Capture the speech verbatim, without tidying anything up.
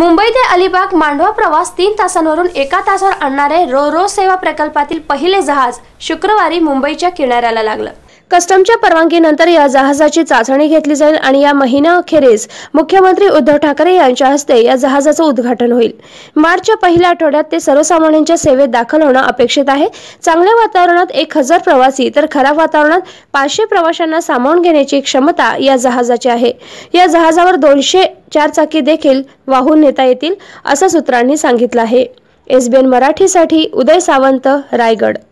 मुंबई ते अलिबाग मांडवा प्रवास तीन तासांवरून एका तासावर आणणारे रो रो सेवा प्रकल्पातील पहिले जहाज शुक्रवारी मुंबईच्या किनाऱ्याला लागलं। कस्टमच्या परवानगीनंतर या जहाजाची चाचणी घेतली जाईल आणि या महिन्याअखेरीस मुख्यमंत्री उद्धव ठाकरे यांच्या हस्ते या जहाजाचं उद्घाटन होईल। मार्चच्या पहिल्या आठवड्यात ते सर्वसामान्यांच्या सेवेत दाखल होणं अपेक्षित आहे। चांगल्या वातावरणात एक हजार प्रवासी तर खराब वातावरणात पाचशे प्रवाशांना सामावून घेण्याची क्षमता या जहाजाची आहे। या जहाजावर दोनशे चारचाकी देखील वाहून नेता येतील असं सूत्रांनी सांगितलं आहे। एस बी एन मराठीसाठी उदय सावंत, रायगड।